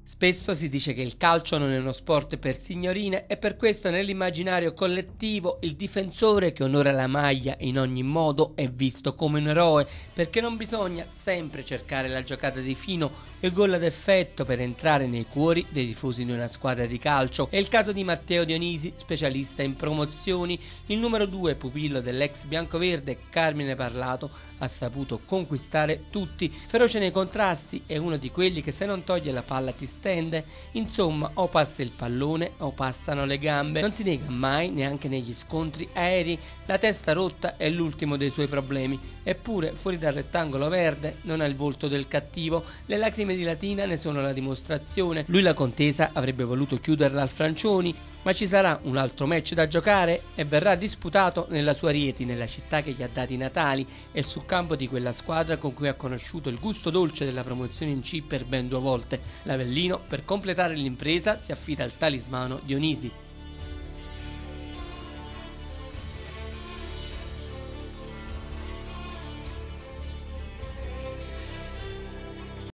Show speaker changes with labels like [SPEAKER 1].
[SPEAKER 1] Spesso si dice che il calcio non è uno sport per signorine e per questo nell'immaginario collettivo il difensore che onora la maglia in ogni modo è visto come un eroe, perché non bisogna sempre cercare la giocata di fino e gol d'effetto per entrare nei cuori dei tifosi di una squadra di calcio. È il caso di Matteo Dionisi, specialista in promozioni, il numero 2 pupillo dell'ex biancoverde Carmine Parlato, ha saputo conquistare tutti, feroce nei contrasti, è uno di quelli che se non toglie la palla ti stende, insomma o passa il pallone o passano le gambe, non si nega mai neanche negli scontri aerei, la testa rotta è l'ultimo dei suoi problemi, eppure fuori dal rettangolo verde non ha il volto del cattivo, le lacrime di Latina ne sono la dimostrazione, lui la contesa avrebbe voluto chiuderla al Francioni, ma ci sarà un altro match da giocare e verrà disputato nella sua Rieti, nella città che gli ha dati i natali e sul campo di quella squadra con cui ha conosciuto il gusto dolce della promozione in C per ben 2 volte. L'Avellino, per completare l'impresa, si affida al talismano Dionisi.